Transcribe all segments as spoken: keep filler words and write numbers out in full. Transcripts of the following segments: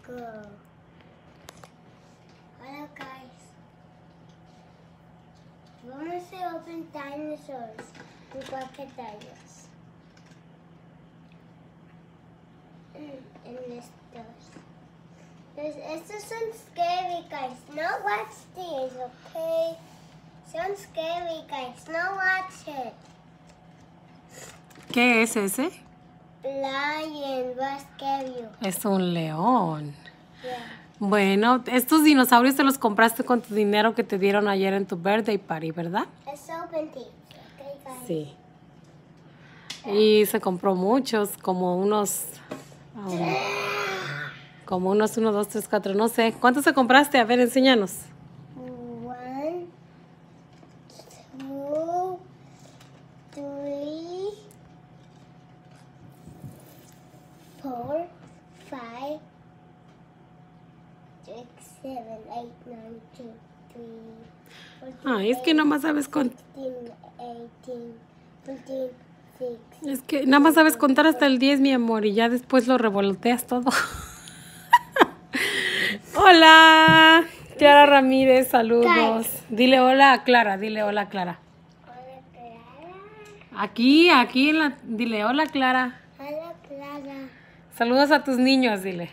go. Hello guys. Vamos a open dinosaurs. Igual que dinosaurs. En estos. Pues estos son scary guys. No watch these, okay? Son scary guys. No watch it. ¿Qué es ese? Lion, was scary. Es un león. Yeah. Bueno, estos dinosaurios te los compraste con tu dinero que te dieron ayer en tu birthday party, ¿verdad? Let's open these. Okay, guys. Sí. Y se compró muchos, como unos... um, como unos uno, dos, tres, cuatro, no sé. ¿Cuántos se compraste? A ver, enséñanos. One, two, three, four, five, six, seven, eight, nine, two, three, Ay, es que nada más sabes con... fifteen, eighteen, fifteen, six. Es que nada más sabes contar hasta el diez, mi amor, y ya después lo revolteas todo. Hola, Clara Ramírez, saludos. Dile hola a Clara, dile hola a Clara. Hola, Clara. Aquí, aquí, en la, dile hola Clara. Hola, Clara. Saludos a tus niños, dile.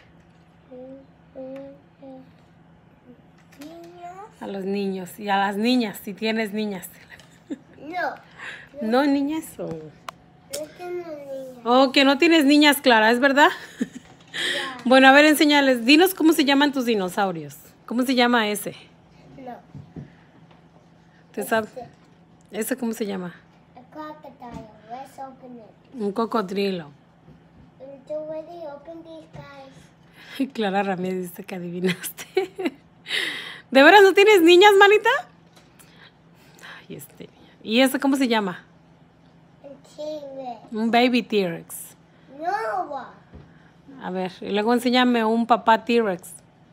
Niños. A los niños y a las niñas, si tienes niñas. No, No, niñas. O no tengo niños. oh, que no tienes niñas, Clara, ¿es verdad? Ya. Bueno, a ver, enséñales. Dinos cómo se llaman tus dinosaurios. ¿Cómo se llama ese? No. ¿Te sabes? ¿Ese cómo se llama? A crocodile. Let's open it. Un cocodrilo. Did you already open these guys? Clara Ramírez dice que adivinaste. ¿De veras no tienes niñas, manita? Ay, este. ¿Y ese cómo se llama? A T-Rex. Un baby T-Rex. No. A ver, y luego enséñame un papá T-Rex.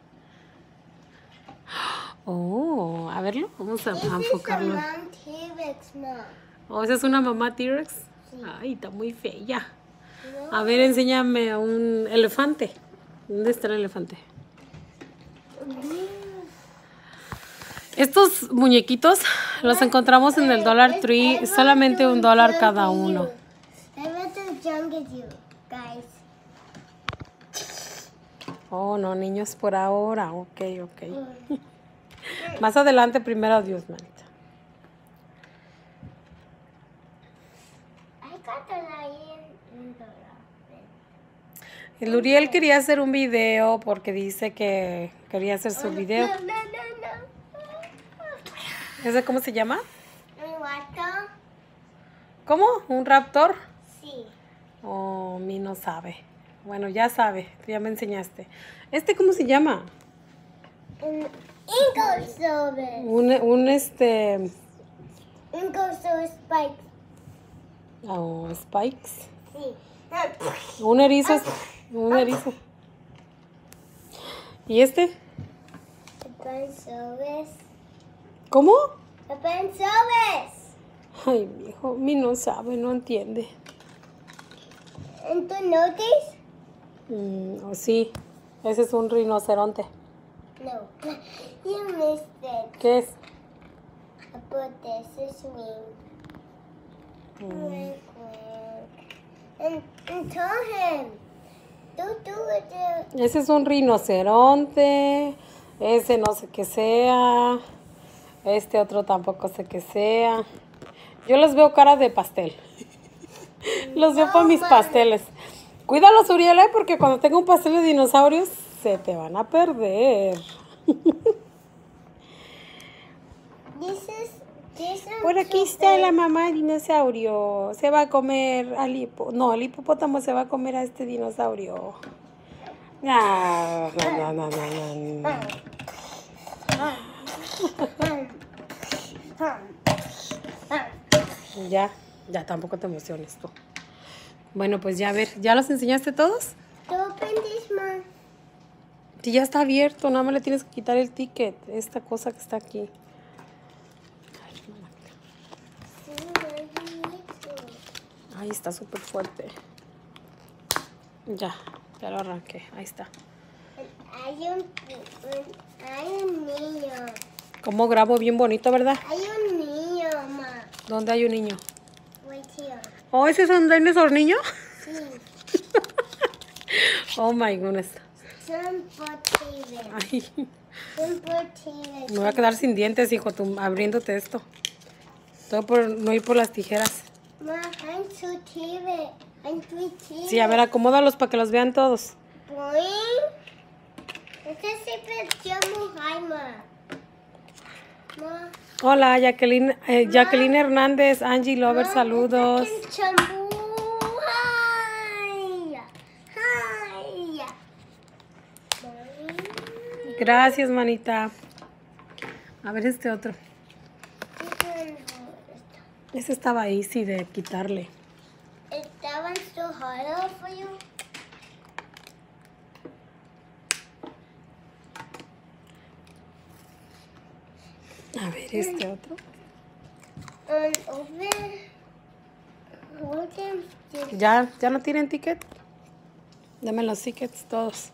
Oh, a verlo. Vamos a, This a is a enfocarlo. mom T-Rex, mom. Oh, ¿esa es una mamá T-Rex? Sí. Ay, está muy fea. No. A ver, enséñame un elefante. ¿Dónde está el elefante? Estos muñequitos los encontramos en el Dollar Tree, solamente un dólar cada uno. I went to the jungle zoo, guys. Oh, no, niños, por ahora. Ok, ok. Más adelante, primero Dios, manita. I got the lion in the El Luriel quería hacer un video porque dice que quería hacer su video. No, no, no, ¿Ese cómo se llama? no. ¿Un gato? ¿Cómo? ¿Un raptor? Sí. Oh, mi no sabe. Bueno, ya sabe, ya me enseñaste. ¿Este cómo se llama? Un Ingosaurus. Un, un este... Ingosaurus Spike. Oh, Spikes. Sí. Un erizo. Un erizo. ¿Y este? Apatosaurus. ¿Cómo? Apatosaurus. Ay, mi hijo, mi no sabe, no entiende. ¿En tu notice? Mm, oh, sí, ese es un rinoceronte. No. You missed it. ¿Qué es? I put this is wing. Mm, And, and tell him. Don't do it. ese es un rinoceronte. Ese no sé qué sea. Este otro tampoco sé qué sea. Yo les veo cara de pastel. Los veo para mis pasteles. Cuídalos, Uriel, ¿eh? Porque cuando tenga un pastel de dinosaurios se te van a perder. This is, this is Por aquí está la mamá dinosaurio. Se va a comer al hipo. No, el hipopótamo se va a comer a este dinosaurio. Ah, no, no, no, no, no. Ya, ya tampoco te emociones tú. Bueno, pues ya a ver, ¿ya los enseñaste todos? Open this one. Sí, ya está abierto, nada más le tienes que quitar el ticket, esta cosa que está aquí. Ahí está súper fuerte. Ya, ya lo arranqué, ahí está. hay un, un- hay un niño. ¿Cómo grabo bien bonito, verdad? Hay un niño, ma. ¿Dónde hay un niño? Right here. Oh, ¿ese es un dinosaur niño? Sí. Oh my goodness. Son potines. Ay, Son potines. me voy a quedar sin dientes, hijo, tú abriéndote esto. Todo por no ir por las tijeras. Ma, hay su tigre. Hay tu tigre. Sí, a ver, acomódalos para que los vean todos. Boing. Este siempre llamo Jaima. Ma. Hola, Jacqueline, eh, Jacqueline Hernández, Angie Lover, Ma, saludos. este es champú. Hi. Hi. Boing. Gracias, manita. A ver este otro. Ese estaba easy de quitarle. That one's too hard for you. A ver este otro. Um, over. Hold them. Just ¿Ya, ya no tienen ticket? Dame los tickets todos.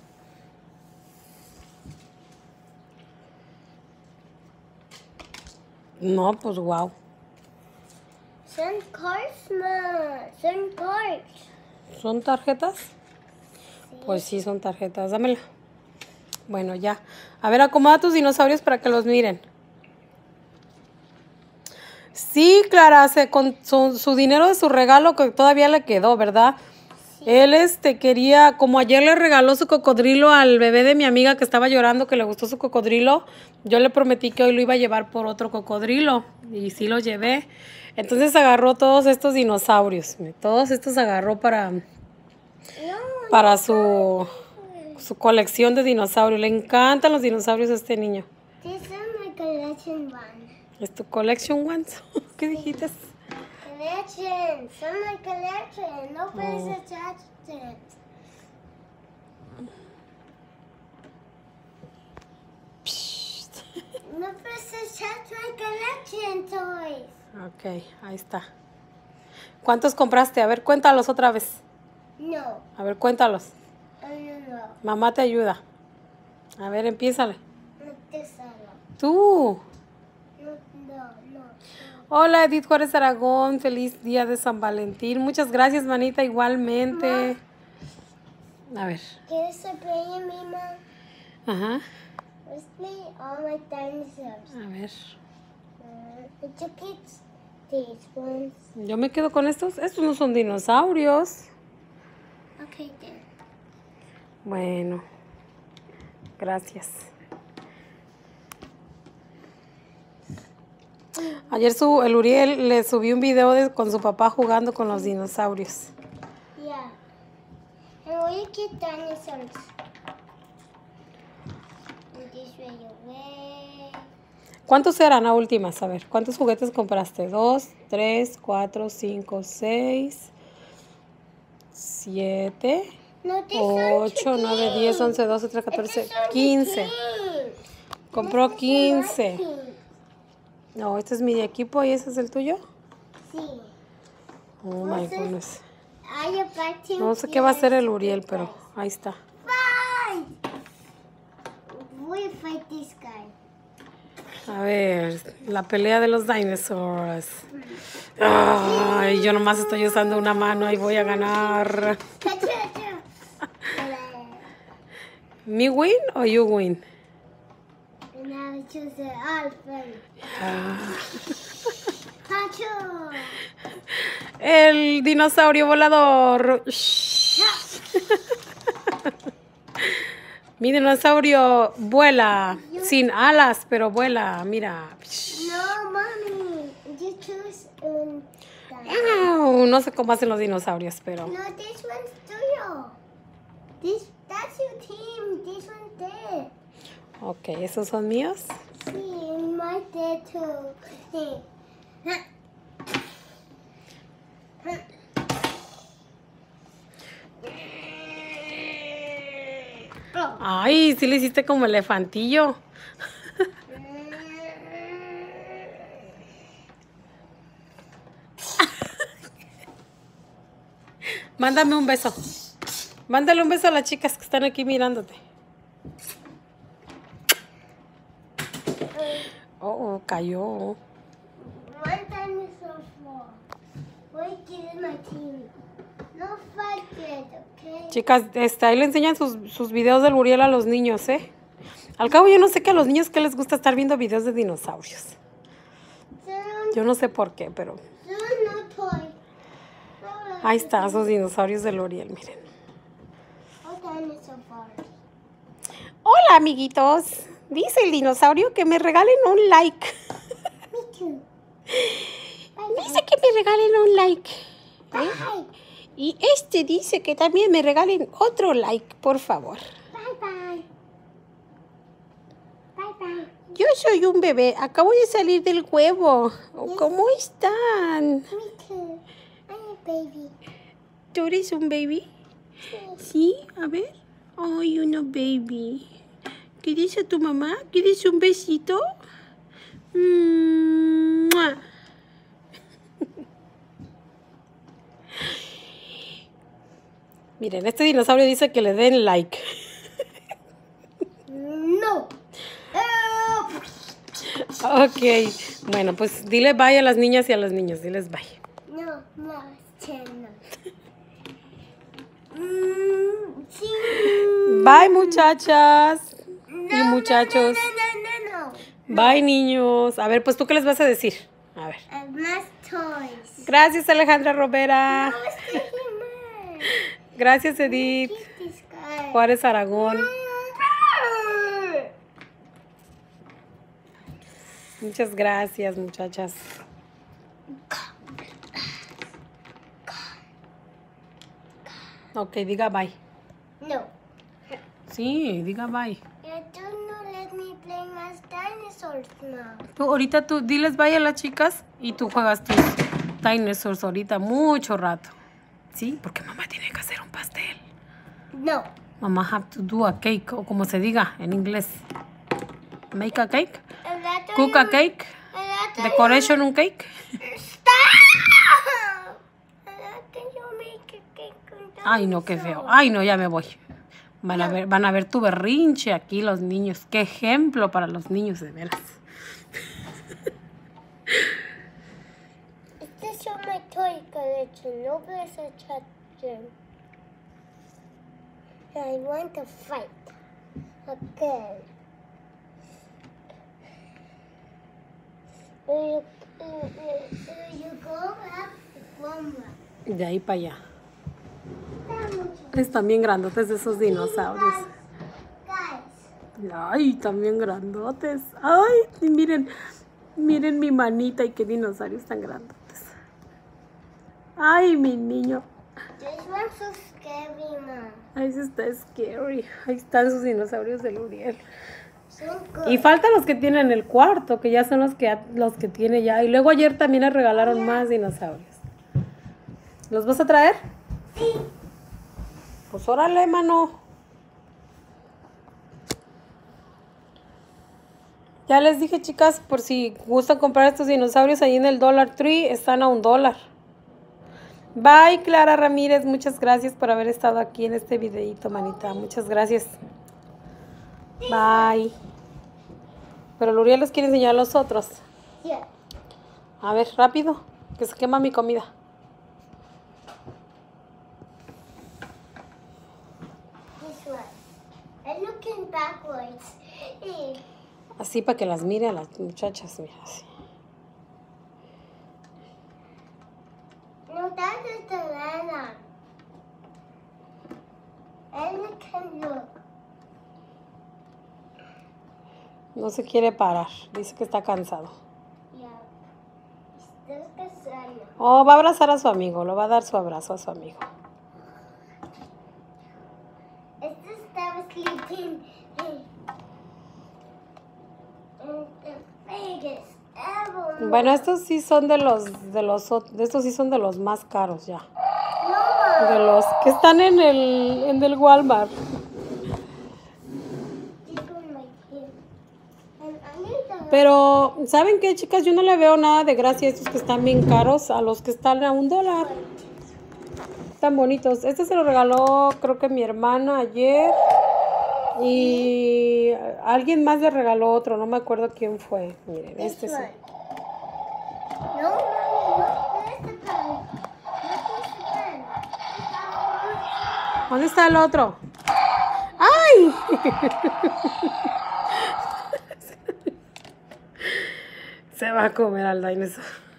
No, pues wow. Son cards, ma. Son cards. ¿Son tarjetas? Pues sí, son tarjetas. Dámela. Bueno, ya. A ver, acomoda tus dinosaurios para que los miren. Sí, Clara, se, con su, su dinero de su regalo que todavía le quedó, ¿verdad? Él este quería, como ayer le regaló su cocodrilo al bebé de mi amiga que estaba llorando, que le gustó su cocodrilo, yo le prometí que hoy lo iba a llevar por otro cocodrilo y sí lo llevé. Entonces agarró todos estos dinosaurios, todos estos agarró para, No, para su, su colección de dinosaurios. Le encantan los dinosaurios a este niño. this is my collection one. ¿Es tu collection ones? ¿Qué dijiste? Collection. Son my collection. Nobody's Oh. attached to it. Nobody's attached to my collection toys. Ok, ahí está. ¿Cuántos compraste? A ver, cuéntalos otra vez. No. A ver, cuéntalos. Oh, no, no. Mamá te ayuda. A ver, empiézale. No te salgo. Tú. No, no, no. Hola, Edith Juárez Aragón. Feliz día de San Valentín. Muchas gracias, manita, igualmente. A ver. ¿Quieres play me, ma? Ajá. Let's play all my dinosaurs. A ver. Uh, the tickets, these ones. Yo me quedo con estos. Estos no son dinosaurios. Okay, then. Bueno. Gracias. Ayer su, el Uriel le subió un video de, con su papá jugando con los dinosaurios. Yeah. And what you get dinosaurs? And this way away. ¿Cuántos eran a últimas? A ver, ¿cuántos juguetes compraste? Dos, tres, cuatro, cinco, seis, siete, No, this one's ocho, the nueve, king. diez, once, doce, trece, catorce, This one's the quince. king. Compró This is quince. my king. No, este es mi equipo y ese es el tuyo. Sí. Oh my goodness. Hay a party. No sé qué va a hacer el Uriel, pero ahí está. Fight! We fight this guy. A ver, la pelea de los dinosaurs. Ay, yo nomás estoy usando una mano y voy a ganar. Cacha, cacha. ¿Me win o you win? And now I choose the alphabet. Ah. Cacho. El dinosaurio volador. Mi dinosaurio vuela, sin alas, pero vuela, mira. No, mommy. You choose um. that. Au, no sé cómo hacen los dinosaurios, pero... No, this one's tuyo. This, that's your team. This one's there. Ok, ¿esos son míos? Sí, my there too. Sí. Oh. Ay, sí le hiciste como elefantillo. Mándame un beso. Mándale un beso a las chicas que están aquí mirándote. Oh, cayó. One dinosaur fall. Wait, this is my team. No fight yet, okay? Chicas, este, ahí le enseñan sus, sus videos del Uriel a los niños, ¿eh? Al cabo yo no sé que a los niños que les gusta estar viendo videos de dinosaurios. Soon, Yo no sé por qué, pero soon no toy. ahí están esos dinosaurios del Uriel, miren. Oh, dinosaur fall. Hola, amiguitos. Dice el dinosaurio que me regalen un like. Me too. Dice que me regalen un like. ¿eh? Bye. Y este dice que también me regalen otro like, por favor. Bye bye. Bye bye. Yo soy un bebé, acabo de salir del huevo. ¿Cómo están? Me too. I'm a baby. ¿Tú eres un baby? Sí, a ver. Ay, uno baby. ¿Quieres a tu mamá? ¿Quieres un besito? Mm, ¡mua! Miren, este dinosaurio dice que le den like. No. Ok, bueno, pues dile bye a las niñas y a los niños. Diles bye. No, más channel. Mm, sí. Bye, muchachas No, y muchachos. No, no, no, no, no. Bye, niños. A ver, pues tú qué les vas a decir. A ver. Uh, más toys. Gracias, Alejandra Robera. No, estoy human. Gracias, Edith. Kiss this guy. Juárez Aragón. Muchas gracias, muchachas. Ok, diga bye. No. Sí, diga bye. You don't let me play más dinosaurs now. Tú, ahorita tú diles bye a las chicas y tú juegas tus dinosaurs ahorita mucho rato. ¿Sí? Porque mamá tiene que hacer un pastel. No. Mamá have to do a cake, o como se diga en inglés. Make a cake. El rato Cook a yo- cake. el rato Decoration un cake. yo- Stop. El rato yo make a cake con Ay, no, qué feo. dinosaurs. Ay, no, ya me voy. Van a ver, van a ver tu berrinche aquí los niños. Qué ejemplo para los niños, de veras. Este es my toy collection. No puedes touch them. I want to fight. Okay. You, you, you, you go up one more. De ahí para allá. Vamos. Están bien grandotes esos dinosaurios. Guys. Ay, también grandotes. Ay, y miren, miren mi manita y qué dinosaurios tan grandotes. Ay, mi niño. This one's so scary, Mom. Ay, eso está scary. Ahí están sus dinosaurios del Uriel. So good. Y faltan los que tienen el cuarto, que ya son los que los que tiene ya. Y luego ayer también le regalaron más dinosaurios. ¿Los vas a traer? Sí. Pues órale, mano. Ya les dije, chicas, por si gustan comprar estos dinosaurios ahí en el Dollar Tree, están a un dólar. Bye, Clara Ramírez. Muchas gracias por haber estado aquí en este videito, manita. Muchas gracias. Bye. Pero Luriel les quiere enseñar a los otros. Yeah. A ver, rápido, que se quema mi comida. This one. I'm looking backwards. Eh, Así para que las mire a las muchachas. Mira, así. No, that is the banana. And you can look. No se quiere parar. Dice que está cansado. Yeah. Still casando. Oh, va a abrazar a su amigo. Le va a dar su abrazo a su amigo. Este estaba sleeping in, in the biggest ever. Bueno, estos sí son de los, de los, ot- de estos sí son de los más caros ya. No, De los que están en el, en el Walmart. this one right here. And I need the Pero, ¿saben qué, chicas? Yo no le veo nada de gracia a estos que están bien caros a los que están a un dólar. Están bonitos. Este se lo regaló, creo que mi hermana ayer. Y alguien más le regaló otro, no me acuerdo quién fue. Miren, este This sí. one. No, mommy, no, there's the pen. No, there's the pen. ¿Dónde está el otro? ¡Ay! Se va a comer al dinosaur.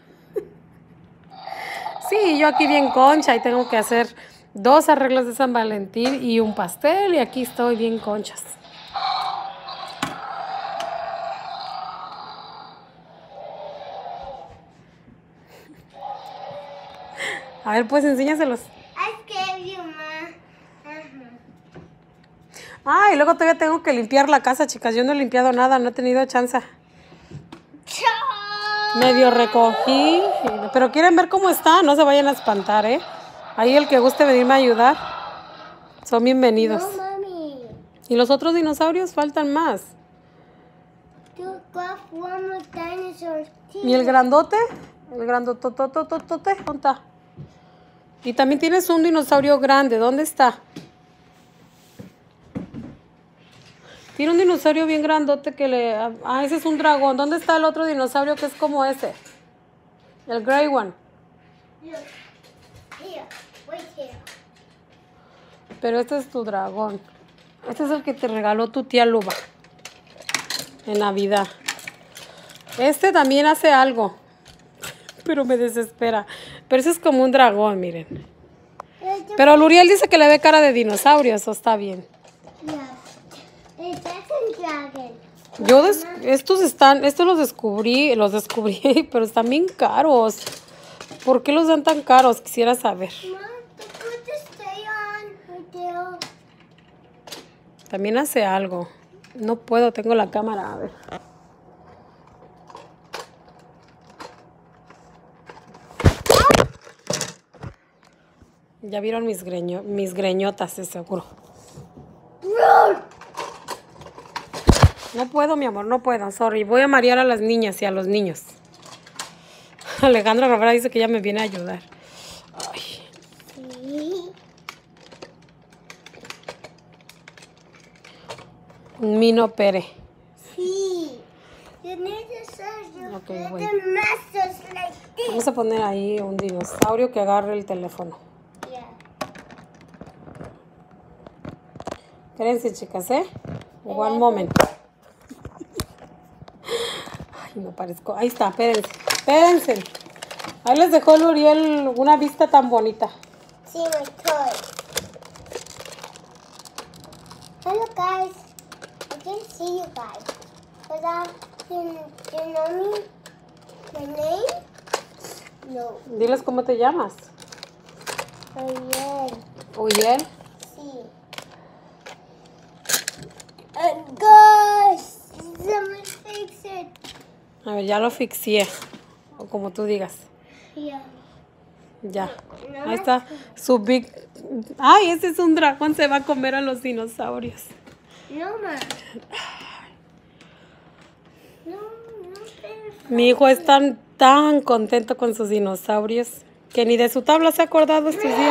Sí, yo aquí bien concha y tengo que hacer dos arreglos de San Valentín y un pastel y aquí estoy bien conchas. A ver, pues enséñaselos. I gave you, Ma. Uh-huh. Ah, y luego todavía tengo que limpiar la casa, chicas. Yo no he limpiado nada, no he tenido chance. Medio recogí, pero quieren ver cómo está, no se vayan a espantar, ¿eh? Ahí el que guste venirme a ayudar, son bienvenidos. No, mommy. Y los otros dinosaurios faltan más. You got one more dinosaur too. ¿Y el grandote? El grandototototote, ¿dónde está? Y también tienes un dinosaurio grande, ¿dónde está? Tiene un dinosaurio bien grandote que le... Ah, ese es un dragón. ¿Dónde está el otro dinosaurio que es como ese? El gray one. Look. Here. Wait here. Pero este es tu dragón. Este es el que te regaló tu tía Luba en Navidad. Este también hace algo, pero me desespera. Pero ese es como un dragón, miren. Pero Luriel dice que le ve cara de dinosaurio, eso está bien. Yeah. It's a dragon. Yo des- estos están, estos los descubrí, los descubrí, pero están bien caros. ¿Por qué los dan tan caros? Quisiera saber. Mom, the good to stay on right there. También hace algo. No puedo, tengo la cámara, a ver. Ya vieron mis, greño, mis greñotas, de seguro. No puedo, mi amor, no puedo, sorry. Voy a marear a las niñas y a los niños. Alejandra Rivera dice que ella me viene a ayudar. Ay. Sí. Un Mino Pere. Sí. You need to search your Ok, little wait. masters like this. Vamos a poner ahí un dinosaurio que agarre el teléfono. Yeah. Espérense, chicas, ¿eh? One moment. Ay, no parezco. Ahí está, espérense. Espérense. Ahí les dejó Luriel una vista tan bonita. See my toy. Hello guys. I can see you guys. But uh, you, you know me? My name? No. Diles cómo te llamas. Ariel. Uriel. Sí. And guys, someone fix it. A ver, ya lo asfixié. O como tú digas. Yeah. Ya. Ahí está su big... Ay, ese es un dragón. Se va a comer a los dinosaurios. No, ma. No, no, pero... Mi hijo es tan, tan contento con sus dinosaurios que ni de su tabla se ha acordado estos días.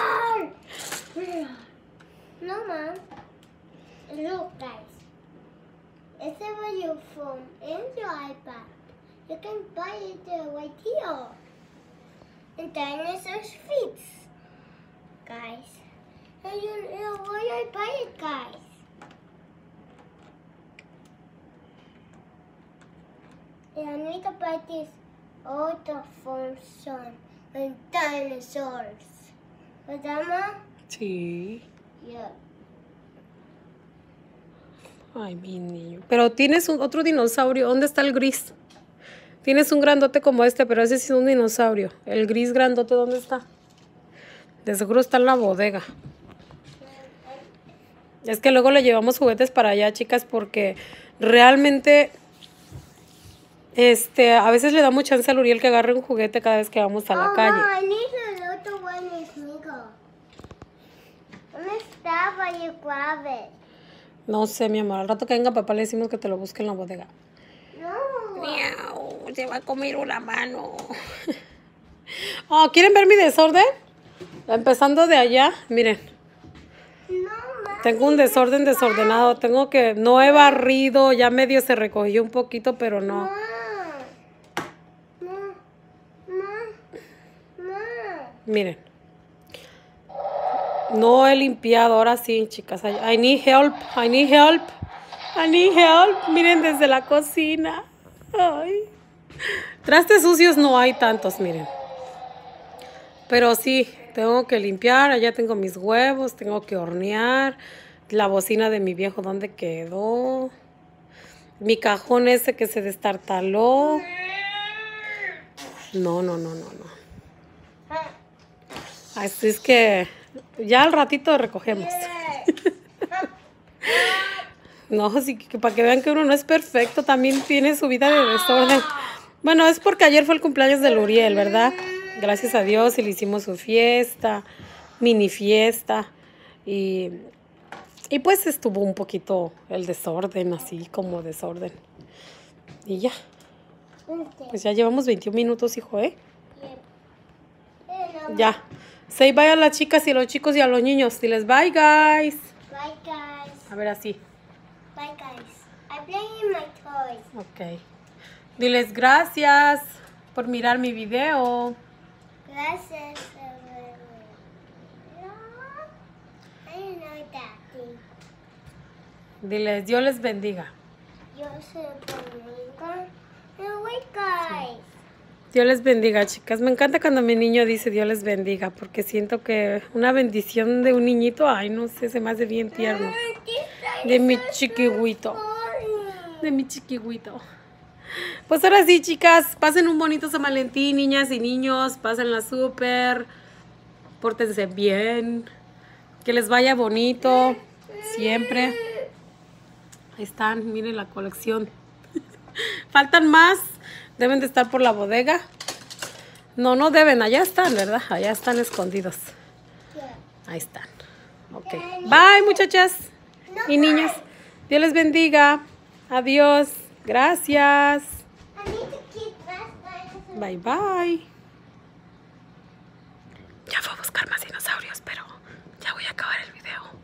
No, ma. Look, guys. It's over your phone and your iPad. You can buy it uh, right here. And dinosaurs feet. Guys. And you, you, where I buy it, guys? Yeah, I need to buy this auto function and dinosaurs. ¿Verdad, ma? Sí. Yeah. Ay, mi niño. Pero tienes un, otro dinosaurio. ¿Dónde está el gris? Tienes un grandote como este, pero ese sí es un dinosaurio. El gris grandote, ¿dónde está? De seguro está en la bodega. Es que luego le llevamos juguetes para allá, chicas, porque realmente este, a veces le da mucha chance a Luriel que agarre un juguete cada vez que vamos a la Oh, calle. Ma, I need a little one is Nico. ¿Dónde está para you grab it? No sé, mi amor. Al rato que venga papá le decimos que te lo busque en la bodega. No. Miau, se va a comer una mano. Oh, ¿quieren ver mi desorden? Empezando de allá, miren. No, ma. Tengo un desorden desordenado. Tengo que... No he barrido. Ya medio se recogió un poquito, pero no. Miren. No he limpiado. Ahora sí, chicas. I, I need help. I need help. I need help. Miren desde la cocina. Ay. Trastes sucios no hay tantos, miren. Pero sí, tengo que limpiar. Allá tengo mis huevos. Tengo que hornear. La bocina de mi viejo, ¿dónde quedó? Mi cajón ese que se destartaló. No, no, no, no, no. Así es que ya al ratito recogemos. No, sí, que para que vean que uno no es perfecto, también tiene su vida de desorden. Bueno, es porque ayer fue el cumpleaños de Luriel, ¿verdad? Gracias a Dios y le hicimos su fiesta, mini fiesta. Y, y pues estuvo un poquito el desorden, así como desorden. Y ya. Pues ya llevamos veintiún minutos, hijo, ¿eh? Ya. Say bye a las chicas y a los chicos y a los niños. Diles bye, guys. Bye, guys. A ver, así. Bye, guys. I'm playing my toys. Ok. Diles gracias por mirar mi video. Gracias. No, I don't know that thing. Diles Dios les bendiga. Yo soy bonita. No, wait, guys. Dios les bendiga, chicas. Me encanta cuando mi niño dice Dios les bendiga, porque siento que una bendición de un niñito, ay, no sé, se me hace bien tierno. De mi chiquihuito. De mi chiquihuito. Pues ahora sí, chicas, pasen un bonito San Valentín, niñas y niños. Pásenla súper. Pórtense bien. Que les vaya bonito. Siempre. Ahí están, miren la colección. Faltan más. Deben de estar por la bodega. No, no deben. Allá están, ¿verdad? Allá están escondidos. Ahí están. Ok. Bye, muchachas y niños. Dios les bendiga. Adiós. Gracias. Bye, bye. Ya voy a buscar más dinosaurios, pero ya voy a acabar el video.